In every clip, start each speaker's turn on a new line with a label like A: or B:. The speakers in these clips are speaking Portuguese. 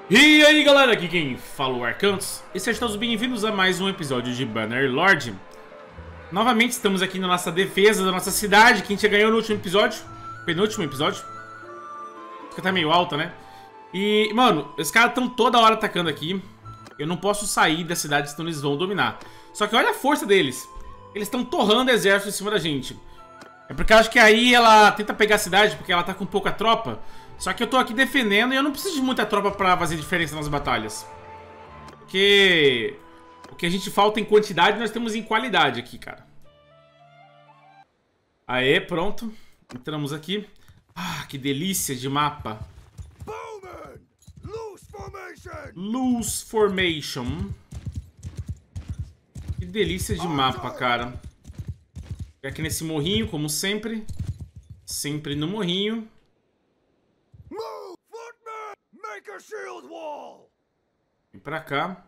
A: E aí galera, aqui quem fala é o Arcantos e sejam todos bem-vindos a mais um episódio de Bannerlord. Novamente estamos aqui na nossa defesa da nossa cidade, que a gente ganhou no último episódio, penúltimo episódio. Fica tá meio alta, né? E, mano, os caras estão toda hora atacando aqui. Eu não posso sair da cidade, senão eles vão dominar. Só que olha a força deles. Eles estão torrando exército em cima da gente. É porque eu acho que aí ela tenta pegar a cidade, porque ela tá com pouca tropa. Só que eu tô aqui defendendo e eu não preciso de muita tropa pra fazer diferença nas batalhas. Porque o que a gente falta em quantidade, nós temos em qualidade aqui, cara. Aê, pronto. Entramos aqui. Ah, que delícia de mapa. Loose Formation. Que delícia de mapa, cara. Aqui nesse morrinho, como sempre. Sempre no morrinho. Vem pra cá.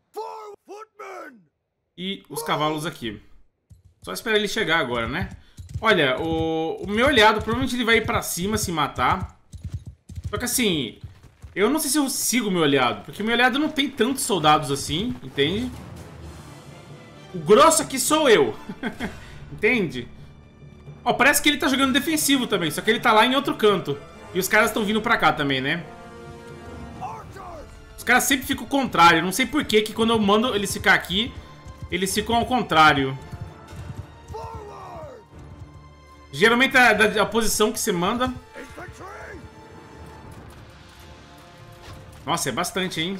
A: E os cavalos aqui. Só esperar ele chegar agora, né? Olha, o meu aliado provavelmente ele vai ir pra cima se matar. Só que assim, eu não sei se eu sigo o meu aliado, porque o meu aliado não tem tantos soldados assim, entende? O grosso aqui sou eu. Entende? Ó, parece que ele tá jogando defensivo também, só que ele tá lá em outro canto. E os caras estão vindo pra cá também, né? Os caras sempre ficam ao contrário. Eu não sei por que quando eu mando eles ficar aqui, eles ficam ao contrário. Geralmente é a posição que você manda. Nossa, é bastante, hein?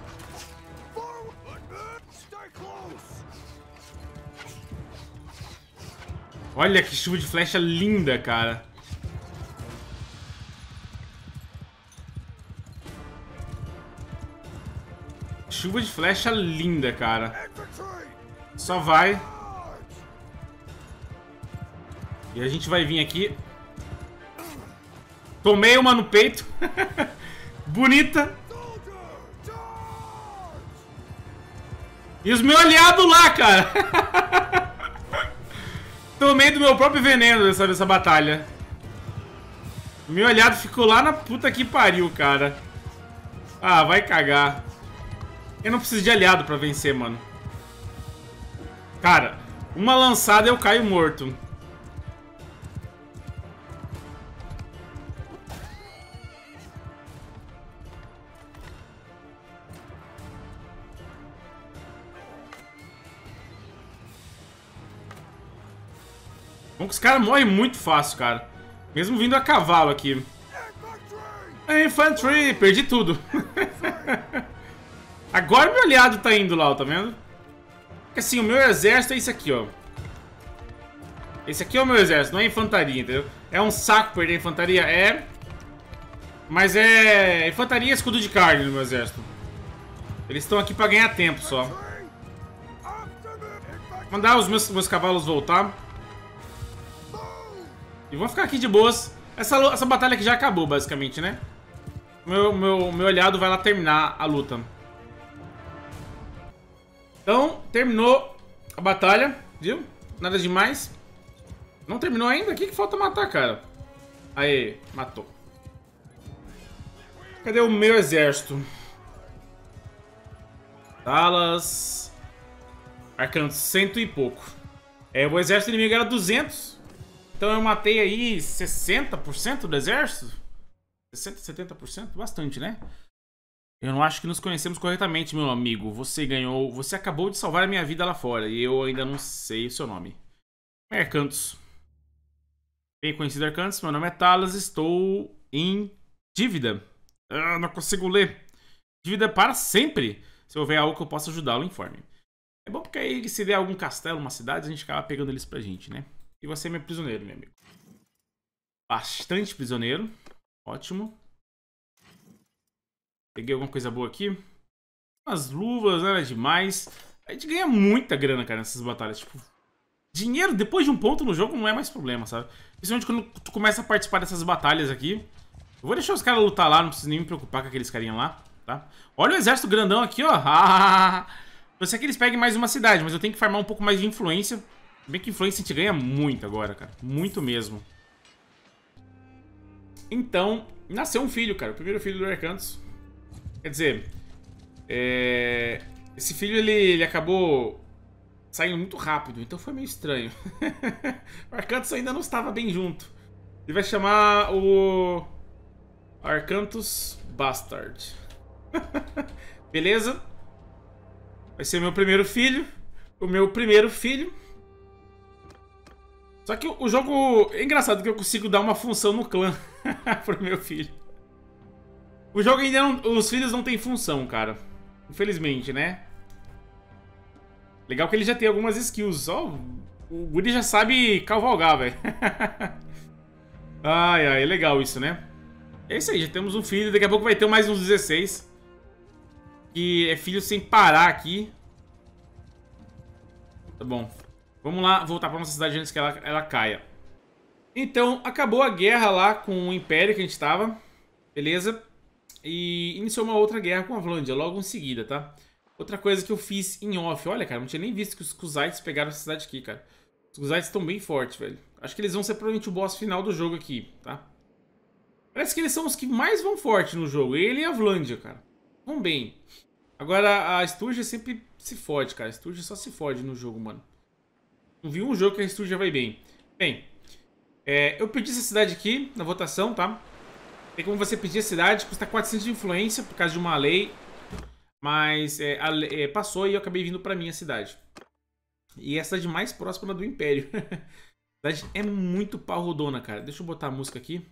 A: Olha que chuva de flecha linda, cara. Chuva de flecha linda, cara. Só vai. E a gente vai vir aqui. Tomei uma no peito. Bonita. E os meus aliados lá, cara. Tomei do meu próprio veneno dessa batalha. O meu aliado ficou lá na puta que pariu, cara. Ah, vai cagar. Eu não preciso de aliado pra vencer, mano. Cara, uma lançada eu caio morto. Bom que os caras morrem muito fácil, cara. Mesmo vindo a cavalo aqui. Infantry! Perdi tudo. Agora meu aliado tá indo lá, ó, tá vendo? Porque assim, o meu exército é esse aqui, ó. Esse aqui é o meu exército, não é infantaria, entendeu? É um saco perder infantaria? É. Mas é infantaria e escudo de carne no meu exército. Eles estão aqui pra ganhar tempo só. Mandar os meus cavalos voltar. E vão ficar aqui de boas. Essa batalha aqui já acabou, basicamente, né? Meu aliado vai lá terminar a luta. Então, terminou a batalha, viu? Nada demais. Não terminou ainda? O que falta matar, cara? Aê, matou. Cadê o meu exército? Dallas. Arcantos, 100 e pouco. É, o exército inimigo era 200. Então eu matei aí 60% do exército? 60, 70%? Bastante, né? Eu não acho que nos conhecemos corretamente, meu amigo. Você ganhou... Você acabou de salvar a minha vida lá fora. E eu ainda não sei o seu nome. Arcantos. Bem conhecido, Arcantos. Meu nome é Talas. Estou em dívida. Ah, não consigo ler. Dívida para sempre. Se houver algo que eu possa ajudá-lo, informe. É bom porque aí se der algum castelo, uma cidade, a gente acaba pegando eles pra gente, né? E você é meu prisioneiro, meu amigo. Bastante prisioneiro. Ótimo. Peguei alguma coisa boa aqui. Umas luvas, nada demais. A gente ganha muita grana, cara, nessas batalhas. Tipo, dinheiro depois de um ponto no jogo não é mais problema, sabe? Principalmente quando tu começa a participar dessas batalhas aqui. Eu vou deixar os caras lutar lá, não preciso nem me preocupar com aqueles carinha lá, tá? Olha o exército grandão aqui, ó. Eu sei que eles peguem mais uma cidade, mas eu tenho que farmar um pouco mais de influência. Bem que influência a gente ganha muito agora, cara. Muito mesmo. Então, nasceu um filho, cara. O primeiro filho do Arcantos. Quer dizer, esse filho ele acabou saindo muito rápido, então foi meio estranho. O Arcanthus ainda não estava bem junto. Ele vai chamar o Arcanthus Bastard. Beleza? Vai ser meu primeiro filho. O meu primeiro filho. Só que o jogo... É engraçado que eu consigo dar uma função no clã pro meu filho. O jogo ainda não... Os filhos não têm função, cara. Infelizmente, né? Legal que ele já tem algumas skills. Ó, o Guri já sabe cavalgar, velho. Ai, ai, é legal isso, né? É isso aí, já temos um filho. Daqui a pouco vai ter mais uns 16. Que é filho sem parar aqui. Tá bom. Vamos lá, voltar pra nossa cidade antes que ela caia. Então, acabou a guerra lá com o Império que a gente tava. Beleza? E iniciou uma outra guerra com a Vlandia, logo em seguida, tá? Outra coisa que eu fiz em off. Olha, cara, não tinha nem visto que os Khuzaits pegaram essa cidade aqui, cara. Os Khuzaits estão bem fortes, velho. Acho que eles vão ser provavelmente o boss final do jogo aqui, tá? Parece que eles são os que mais vão forte no jogo. Ele e a Vlandia, cara. Vão bem. Agora, a Sturgia sempre se fode, cara. A Sturgia só se fode no jogo, mano. Não vi um jogo que a Sturgia vai bem. Bem, eu pedi essa cidade aqui na votação, tá? Tem como você pedir a cidade, custa 400 de influência por causa de uma lei. Mas passou e eu acabei vindo pra minha cidade. E é a cidade mais próxima do Império. A cidade é muito parrudona, cara. Deixa eu botar a música aqui.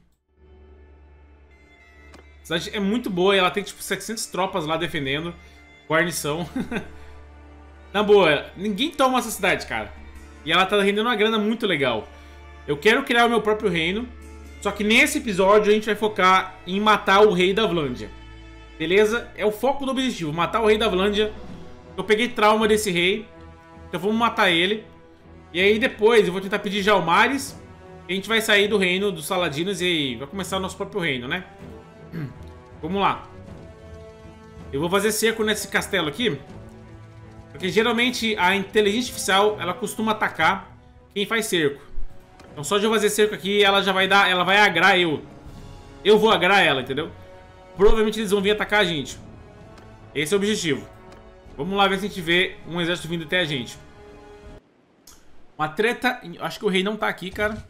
A: A cidade é muito boa e ela tem tipo 700 tropas lá defendendo. Guarnição. Na boa, ninguém toma essa cidade, cara. E ela tá rendendo uma grana muito legal. Eu quero criar o meu próprio reino. Só que nesse episódio a gente vai focar em matar o rei da Vlandia. Beleza? É o foco do objetivo, matar o rei da Vlandia. Eu peguei trauma desse rei. Então vamos matar ele. E aí depois eu vou tentar pedir Jalmares. E a gente vai sair do reino dos Saladinos e vai começar o nosso próprio reino, né? Vamos lá. Eu vou fazer cerco nesse castelo aqui. Porque geralmente a inteligência artificial, ela costuma atacar quem faz cerco. Então só de eu fazer cerco aqui, ela já vai dar, ela vai agrar eu. Eu vou agrar ela, entendeu? Provavelmente eles vão vir atacar a gente. Esse é o objetivo. Vamos lá ver se a gente vê um exército vindo até a gente. Uma treta... Acho que o rei não tá aqui, cara.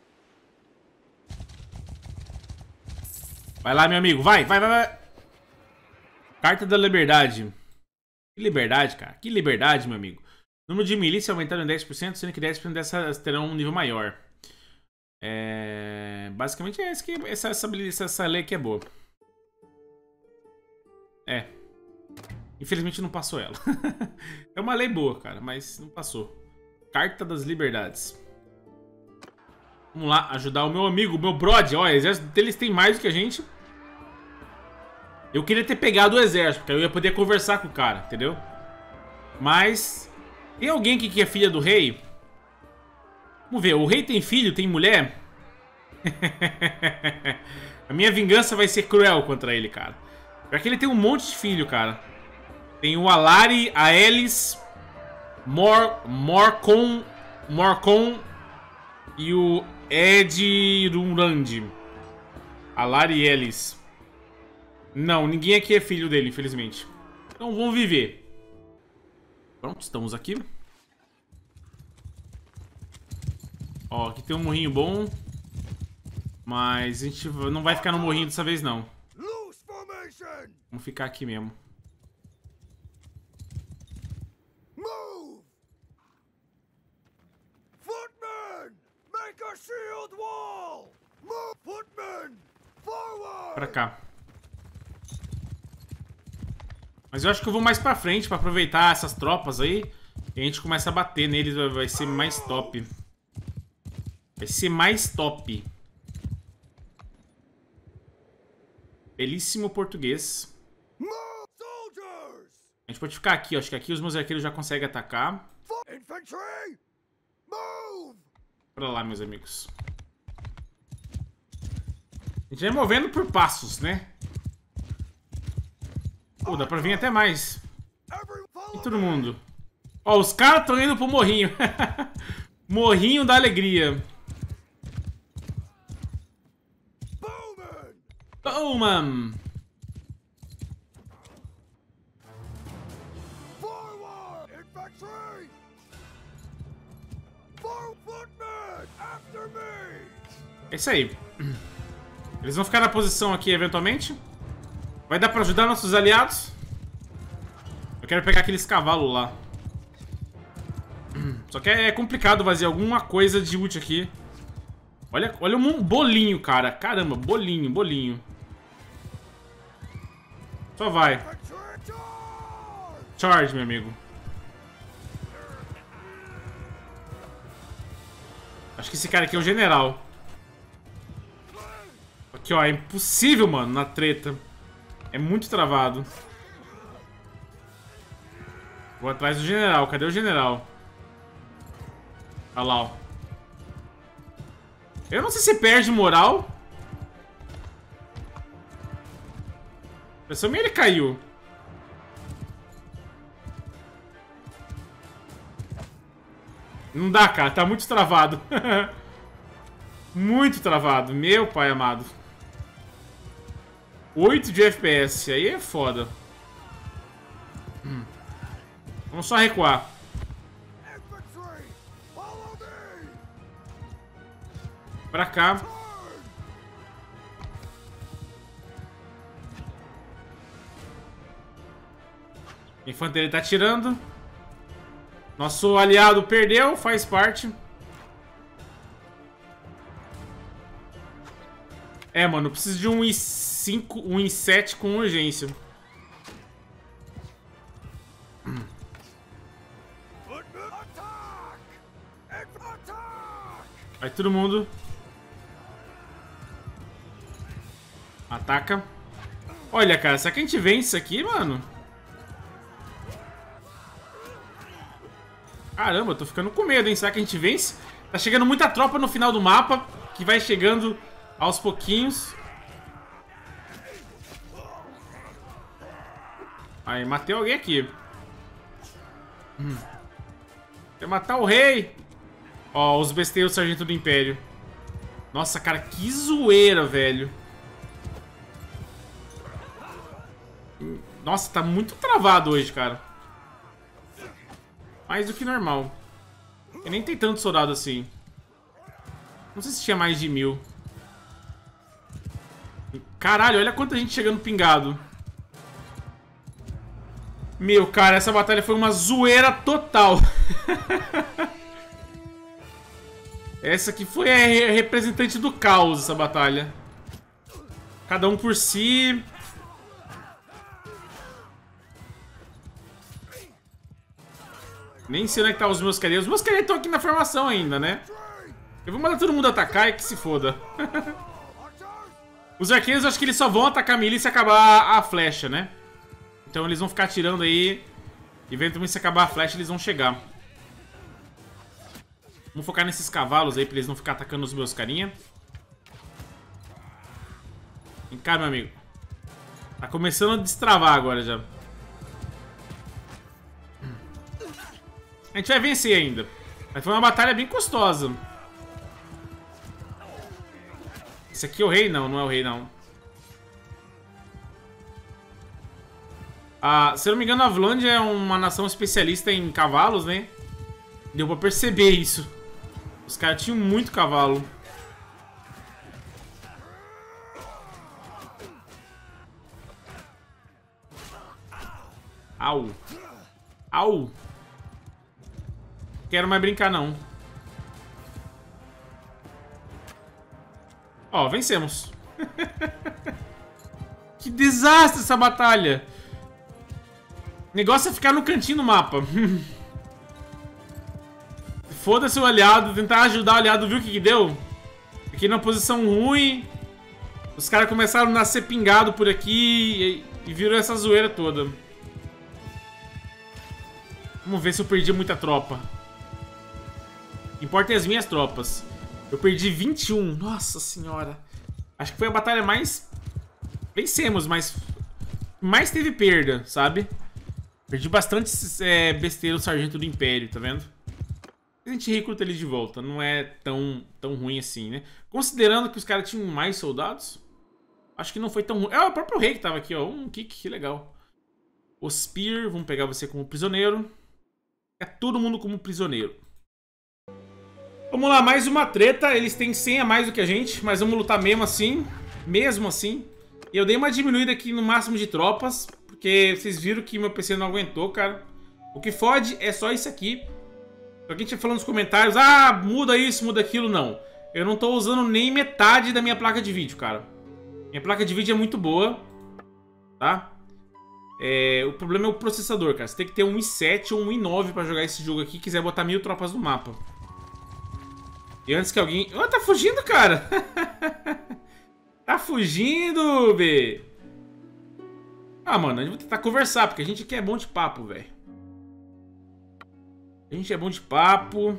A: Vai lá, meu amigo. Vai, vai, vai, vai. Carta da Liberdade. Que liberdade, cara. Que liberdade, meu amigo. Número de milícia aumentaram em 10%, sendo que 10% dessas terão um nível maior. Basicamente é isso que essa lei aqui é boa. Infelizmente não passou ela. É uma lei boa, cara, mas não passou. Carta das Liberdades. Vamos lá, ajudar o meu amigo, o meu brother. Olha, o exército deles tem mais do que a gente. Eu queria ter pegado o exército, porque eu ia poder conversar com o cara, entendeu? Mas... Tem alguém aqui que é filha do rei? Vamos ver, o rei tem filho, tem mulher? A minha vingança vai ser cruel contra ele, cara. Porque ele tem um monte de filho, cara. Tem o Alari, a Elis, Morcon e o Edrurand. Alari e Elis. Não, ninguém aqui é filho dele, infelizmente. Então vamos viver. Pronto, estamos aqui. Ó, aqui tem um morrinho bom. Mas a gente não vai ficar no morrinho dessa vez, não. Vamos ficar aqui mesmo. Pra cá. Mas eu acho que eu vou mais pra frente pra aproveitar essas tropas aí. E a gente começa a bater neles, vai ser mais top. Vai ser mais top. Belíssimo português. A gente pode ficar aqui, ó. Acho que aqui os meus arqueiros já conseguem atacar. Pra lá, meus amigos. A gente vai movendo por passos, né? Pô, dá pra vir até mais. E todo mundo. Ó, os caras estão indo pro morrinho. Morrinho da alegria. Bowman! É isso aí. Eles vão ficar na posição aqui eventualmente. Vai dar pra ajudar nossos aliados. Eu quero pegar aqueles cavalos lá. Só que é complicado fazer alguma coisa de útil aqui. Olha um bolinho, cara. Caramba, bolinho, bolinho. Só vai. Charge, meu amigo. Acho que esse cara aqui é o general. Aqui, ó. É impossível, mano, na treta. É muito travado. Vou atrás do general. Cadê o general? Olha lá, ó. Eu não sei se perde moral. Pensou que ele caiu. Não dá, cara. Tá muito travado. Muito travado. Meu pai amado. 8 de FPS. Aí é foda. Vamos só recuar. Pra cá. A infantaria tá atirando. Nosso aliado perdeu, faz parte. É, mano, eu preciso de um I5, um I7 com urgência. Vai todo mundo. Ataca. Olha, cara, será que a gente vence isso aqui, mano? Caramba, eu tô ficando com medo, hein? Será que a gente vence? Tá chegando muita tropa no final do mapa, que vai chegando aos pouquinhos. Aí, matei alguém aqui. Quer matar o rei. Ó, os besteiros do Sargento do Império. Nossa, cara, que zoeira, velho. Nossa, tá muito travado hoje, cara. Mais do que normal. Eu nem tem tanto soldado assim. Não sei se tinha mais de 1000. Caralho, olha quanta gente chegando pingado. Meu, cara, essa batalha foi uma zoeira total. Essa aqui foi a representante do caos, essa batalha. Cada um por si. Nem sei onde é que tá os meus carinhas. Os meus carinhas estão aqui na formação ainda, né? Eu vou mandar todo mundo atacar e que se foda. Os arqueiros, eu acho que eles só vão atacar a milícia se acabar a flecha, né? Então eles vão ficar atirando aí. Eventualmente, se acabar a flecha, eles vão chegar. Vamos focar nesses cavalos aí pra eles não ficar atacando os meus carinha. Vem cá, meu amigo. Tá começando a destravar agora já. A gente vai vencer ainda. Mas foi uma batalha bem custosa. Esse aqui é o rei? Não, não é o rei, não. Ah, se eu não me engano, a Vlândia é uma nação especialista em cavalos, né? Deu pra perceber isso. Os caras tinham muito cavalo. Au. Au. Quero mais brincar, não. Ó, vencemos. Que desastre essa batalha. O negócio é ficar no cantinho do mapa. Foda-se o aliado, tentar ajudar o aliado, viu o que deu? Aqui numa posição ruim. Os caras começaram a nascer pingado por aqui e virou essa zoeira toda. Vamos ver se eu perdi muita tropa. Importa as minhas tropas. Eu perdi 21. Nossa senhora. Acho que foi a batalha mais... Vencemos, mas... mais teve perda, sabe? Perdi bastante besteira do Sargento do Império, tá vendo? A gente recruta ele de volta. Não é tão ruim assim, né? Considerando que os caras tinham mais soldados, acho que não foi tão ruim. É o próprio rei que tava aqui, ó. Que legal. O Spear, vamos pegar você como prisioneiro. É todo mundo como prisioneiro. Vamos lá, mais uma treta. Eles têm 100 a mais do que a gente, mas vamos lutar mesmo assim. Mesmo assim. E eu dei uma diminuída aqui no máximo de tropas, porque vocês viram que meu PC não aguentou, cara. O que fode é só isso aqui. Alguém tinha falando nos comentários, ah, muda isso, muda aquilo. Não, eu não tô usando nem metade da minha placa de vídeo, cara. Minha placa de vídeo é muito boa, tá? O problema é o processador, cara. Você tem que ter um i7 ou um i9 pra jogar esse jogo aqui, quiser botar 1000 tropas no mapa. E antes que alguém... Oh, tá fugindo, cara! Tá fugindo, B! Ah, mano, a gente vai tentar conversar, porque a gente aqui é bom de papo, velho. A gente é bom de papo.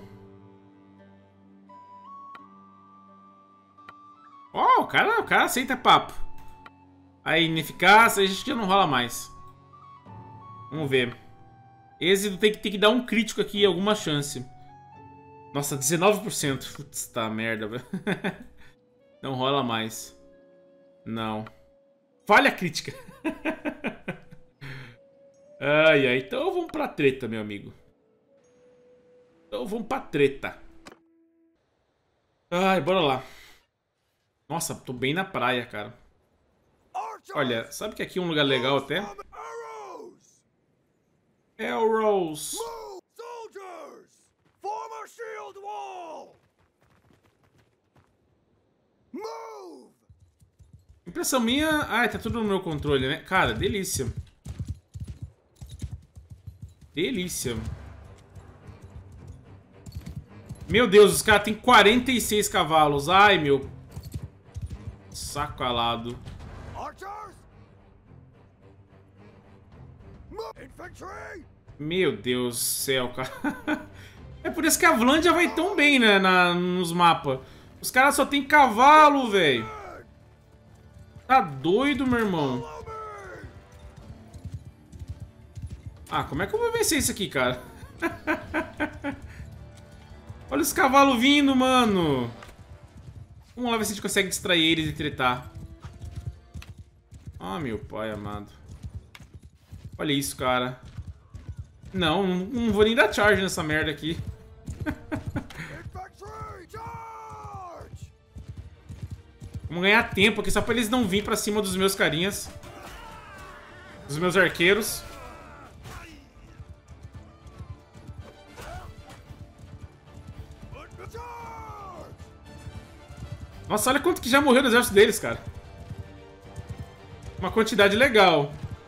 A: Ó, o cara aceita papo. Aí, ineficácia, a gente já não rola mais. Vamos ver. Êxito tem que dar um crítico aqui, alguma chance. Nossa, 19%. Putz, tá merda, velho. Não rola mais. Não. Falha crítica. Ai, ai. Então vamos pra treta, meu amigo. Então vamos pra treta. Ai, bora lá. Nossa, tô bem na praia, cara. Olha, sabe que aqui é um lugar legal até? Arrows. Impressão minha... Ai, tá tudo no meu controle, né? Cara, delícia. Delícia. Meu Deus, os caras têm 46 cavalos. Ai, meu... Saco alado. Meu Deus do céu, cara. É por isso que a Vlandia vai tão bem, né, nos mapas. Os caras só tem cavalo, velho. Tá doido, meu irmão. Ah, como é que eu vou vencer isso aqui, cara? Olha os cavalos vindo, mano. Vamos lá ver se a gente consegue distrair eles e tretar. Ah, meu pai amado. Olha isso, cara. Não vou nem dar charge nessa merda aqui. Vamos ganhar tempo aqui, só pra eles não virem pra cima dos meus carinhas. Dos meus arqueiros. Nossa, olha quanto que já morreu no exército deles, cara. Uma quantidade legal.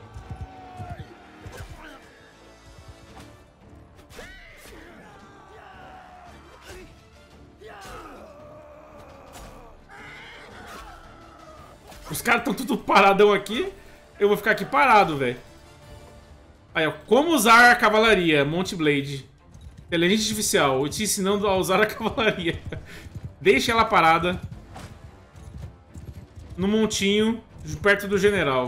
A: Os caras estão tudo paradão aqui. Eu vou ficar aqui parado, velho. Aí, ó. Como usar a cavalaria. Monte Blade. Inteligência artificial. Eu te ensinando a usar a cavalaria. Deixa ela parada. No montinho. Perto do general.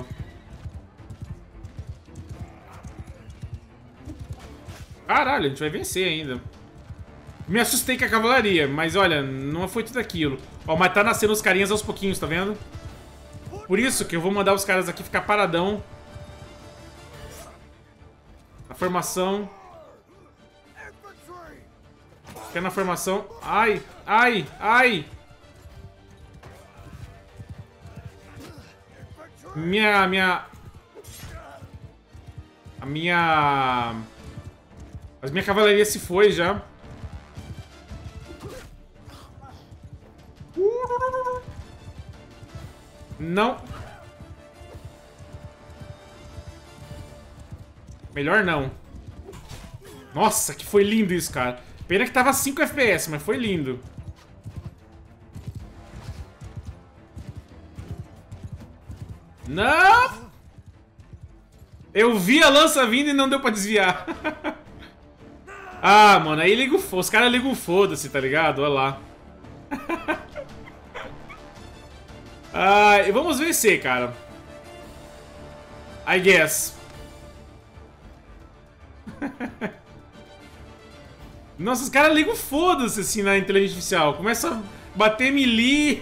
A: Caralho, a gente vai vencer ainda. Me assustei com a cavalaria. Mas olha, não foi tudo aquilo. Ó, mas tá nascendo os carinhas aos pouquinhos, tá vendo? Por isso que eu vou mandar os caras aqui ficar paradão. A formação. Fica na formação. Ai, ai, ai. A minha cavalaria se foi já. Não. Melhor não. Nossa, que foi lindo isso, cara. Pena que tava 5 FPS, mas foi lindo. Não! Eu vi a lança vindo e não deu pra desviar. Ah, mano, aí liga os caras ligam o foda-se, tá ligado? Olha lá. Ah, e vamos vencer, cara. I guess. Nossa, os caras ligam foda-se assim na inteligência artificial. Começa a bater melee.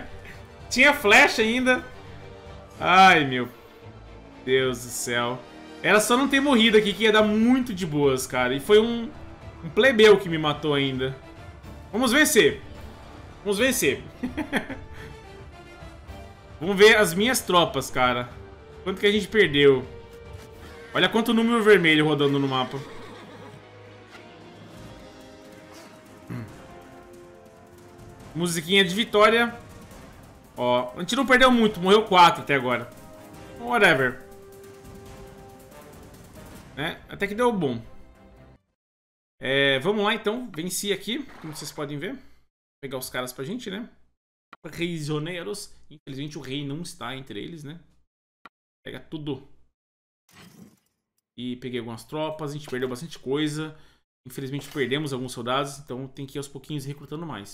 A: Tinha flecha ainda. Ai, meu Deus do céu. Era só não ter morrido aqui, que ia dar muito de boas, cara. E foi um plebeu que me matou ainda. Vamos vencer. Vamos vencer. Vamos ver as minhas tropas, cara. Quanto que a gente perdeu. Olha quanto número vermelho rodando no mapa. Musiquinha de vitória. Ó, a gente não perdeu muito, morreu 4 até agora. Whatever. Né? Até que deu bom. Vamos lá então, venci aqui, como vocês podem ver. Vou pegar os caras pra gente, né? Prisioneiros. Infelizmente o rei não está entre eles, né? Pega tudo. E peguei algumas tropas, a gente perdeu bastante coisa. Infelizmente perdemos alguns soldados, então tem que ir aos pouquinhos recrutando mais.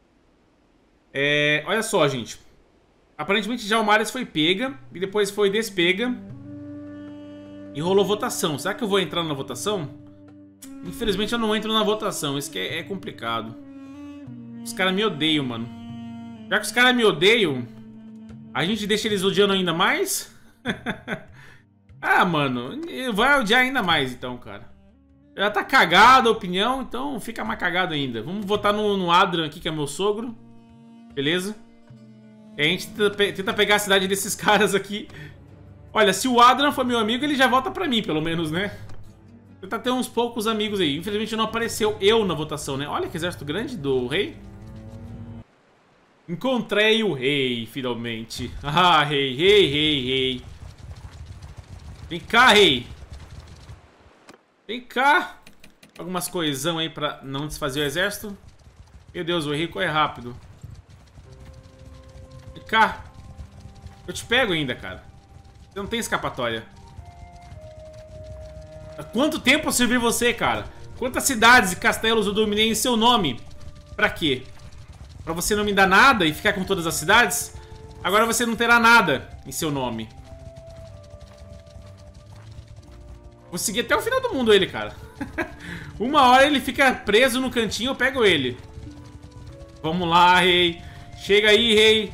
A: Olha só, gente. Aparentemente já o Marius foi pega e depois foi despega. E rolou votação. Será que eu vou entrar na votação? Infelizmente eu não entro na votação. Isso que é complicado. Os caras me odeiam, mano. Já que os caras me odeiam, a gente deixa eles odiando ainda mais? Ah, mano. Vai odiar ainda mais então, cara. Já tá cagado a opinião, então fica mais cagado ainda. Vamos votar no Adran aqui, que é meu sogro. Beleza? E a gente tenta pegar a cidade desses caras aqui. Olha, se o Adran for meu amigo, ele já volta pra mim, pelo menos, né? Tentar ter uns poucos amigos aí. Infelizmente não apareceu eu na votação, né? Olha que exército grande do rei. Encontrei o rei, finalmente. Ah, rei, rei, rei, rei. Vem cá, rei. Vem cá. Algumas coisão aí pra não desfazer o exército. Meu Deus, o rei corre rápido. Vem cá. Eu te pego ainda, cara. Você não tem escapatória. Há quanto tempo eu servi você, cara? Quantas cidades e castelos eu dominei em seu nome? Pra quê? Pra você não me dar nada e ficar com todas as cidades? Agora você não terá nada em seu nome. Vou seguir até o final do mundo ele, cara. Uma hora ele fica preso no cantinho, eu pego ele. Vamos lá, rei. Chega aí, rei.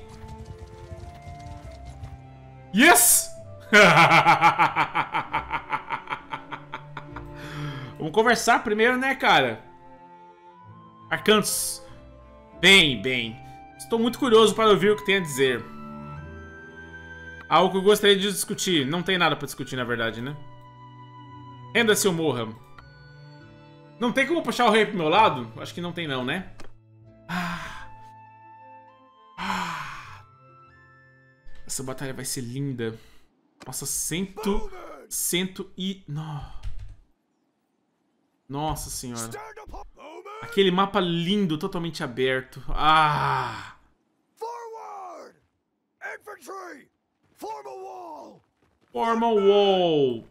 A: Yes! Vamos conversar primeiro, né, cara? Arcantos. Bem. Estou muito curioso para ouvir o que tem a dizer. Algo que eu gostaria de discutir. Não tem nada para discutir, na verdade, né? Renda-se ou morra. Não tem como puxar o rei pro meu lado? Acho que não tem não, né? Essa batalha vai ser linda. Nossa, Nossa senhora. Aquele mapa lindo, totalmente aberto.
B: Forward! Infantry! Form a wall!
A: Form a wall!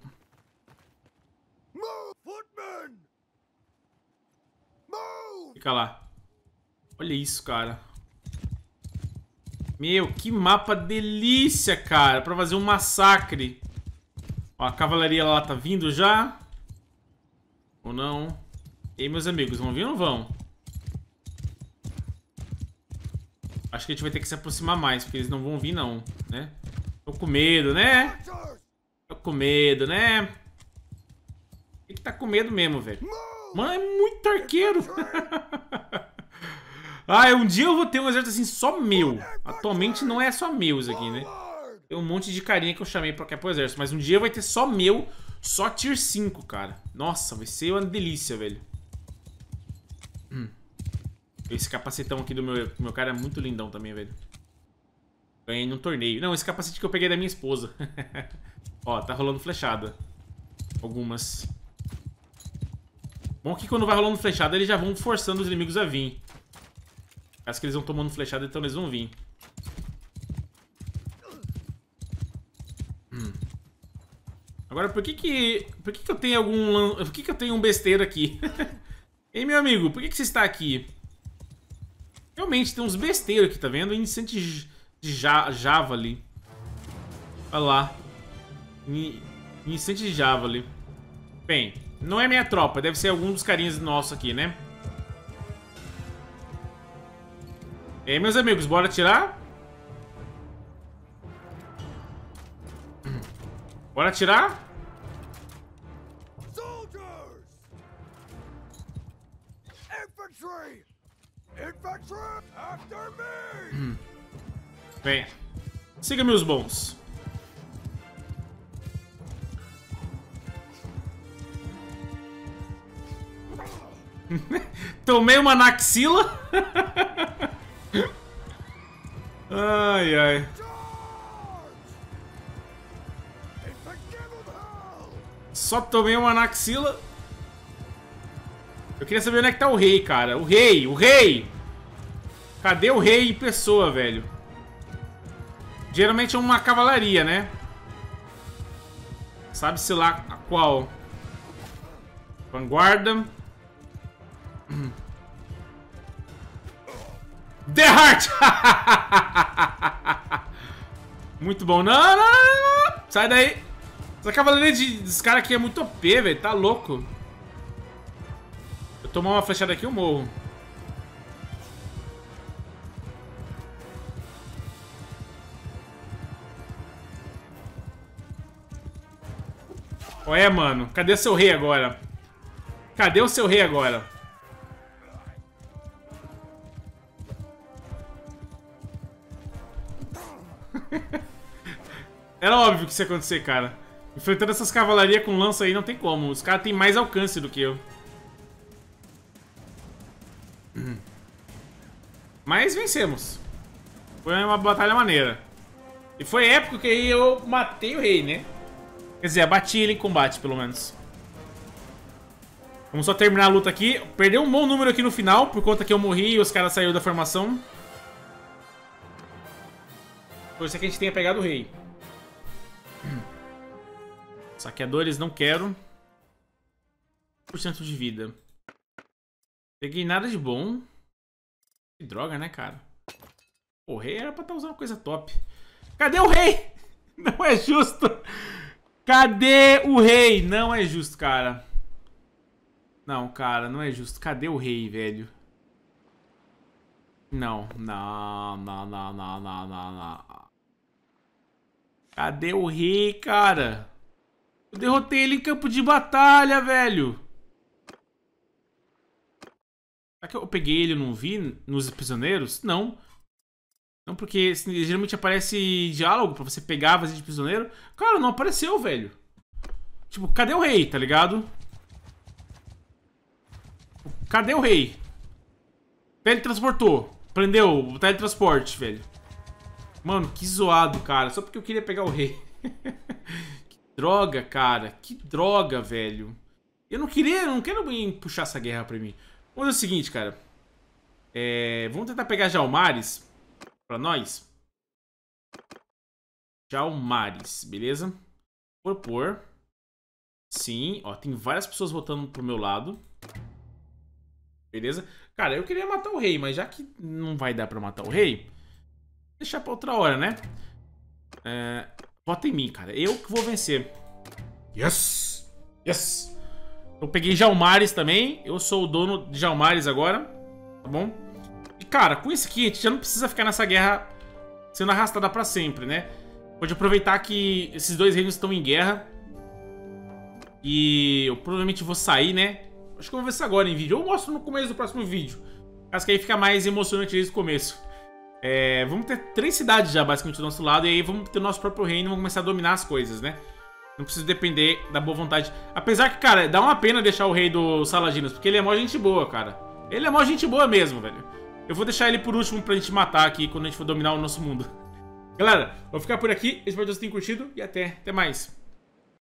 B: Move, footmen! Move!
A: Fica lá. Olha isso, cara. Meu, que mapa delícia, cara. Pra fazer um massacre. Ó, a cavalaria lá tá vindo já. Ou não? E aí, meus amigos, vão vir ou não vão? Acho que a gente vai ter que se aproximar mais, porque eles não vão vir não, né? Tô com medo, né? Tô com medo, né? Tem que tá com medo mesmo, velho. Mano, é muito arqueiro. Um dia eu vou ter um exército assim só meu. Atualmente não é só meus aqui, né? Tem um monte de carinha que eu chamei pra cá pro exército. Mas um dia vai ter só meu, só tier 5, cara. Nossa, vai ser uma delícia, velho. Esse capacetão aqui do meu cara é muito lindão também, velho. Ganhei num torneio. Não, esse capacete que eu peguei da minha esposa. Ó, tá rolando flechada. Algumas. Bom que quando vai rolando flechada, eles já vão forçando os inimigos a vir. Acho que eles vão tomando flechada, então eles vão vir. Agora, por que eu tenho algum... Por que eu tenho um besteiro aqui? Ei, meu amigo, por que você está aqui? Realmente, tem uns besteiros aqui, tá vendo? Incente de Javali. Olha lá. Incente de Javali. Bem, não é minha tropa. Deve ser algum dos carinhas nossos aqui, né? E aí, meus amigos, bora atirar? Bora atirar?
B: Infantry! Infantry! After me!
A: Venha. Siga meus bons. Tomei uma na axila. Ai, ai. Só tomei uma na axila. Eu queria saber onde é que tá o rei, cara. O rei, o rei. Cadê o rei em pessoa, velho? Geralmente é uma cavalaria, né? Sabe-se lá a qual. Vanguarda. The Heart! Muito bom. Não, não, não, não. Sai daí. Essa cavalaria dos caras aqui é muito OP, velho. Tá louco. Eu tomar uma flechada aqui, eu morro. Ué, mano. Cadê seu rei agora? Cadê o seu rei agora? Era óbvio que isso ia acontecer, cara. Enfrentando essas cavalarias com lança aí não tem como. Os caras têm mais alcance do que eu. Mas vencemos. Foi uma batalha maneira. E foi épico que aí eu matei o rei, né? Quer dizer, abati ele em combate, pelo menos. Vamos só terminar a luta aqui. Perdeu um bom número aqui no final, por conta que eu morri e os caras saíram da formação. Por isso é que a gente tenha pegado o rei. Saqueadores, não quero. 1% de vida. Peguei nada de bom. Que droga, né, cara? O rei era pra estar usando coisa top. Cadê o rei? Não é justo. Cadê o rei? Não é justo, cara. Não, cara, não é justo. Cadê o rei, velho? Não, não, não, não, não, não, não, não. Cadê o rei, cara? Eu derrotei ele em campo de batalha, velho. Será que eu peguei ele e não vi nos prisioneiros? Não. Não, porque geralmente aparece diálogo pra você pegar a vazia de prisioneiro. Cara, não apareceu, velho. Tipo, cadê o rei, tá ligado? Cadê o rei? Teletransportou. Prendeu o teletransporte, velho. Mano, que zoado, cara. Só porque eu queria pegar o rei. Que droga, cara. Que droga, velho. Eu não quero puxar essa guerra pra mim. Vamos fazer o seguinte, cara. Vamos tentar pegar Jalmares pra nós. Jalmares, beleza? Propor. Sim, ó, tem várias pessoas votando pro meu lado. Beleza? Cara, eu queria matar o rei, mas já que não vai dar pra matar o rei, deixar pra outra hora, né? Vota em mim, cara. Eu que vou vencer. Yes! Yes! Eu peguei Jalmares também. Eu sou o dono de Jalmares agora. Tá bom? E, cara, com esse aqui, a gente já não precisa ficar nessa guerra sendo arrastada pra sempre, né? Pode aproveitar que esses dois reinos estão em guerra. E eu provavelmente vou sair, né? Acho que eu vou ver isso agora em vídeo. Eu mostro no começo do próximo vídeo. Acho que aí fica mais emocionante desde o começo. Vamos ter 3 cidades já, basicamente, do nosso lado. E aí vamos ter o nosso próprio reino e vamos começar a dominar as coisas, né? Não precisa depender da boa vontade. Apesar que, cara, dá uma pena deixar o rei dos Saladinos, porque ele é mó gente boa, cara. Ele é mó gente boa mesmo, velho. Eu vou deixar ele por último pra gente matar aqui quando a gente for dominar o nosso mundo. Galera, vou ficar por aqui. Espero que vocês tenham curtido e até mais.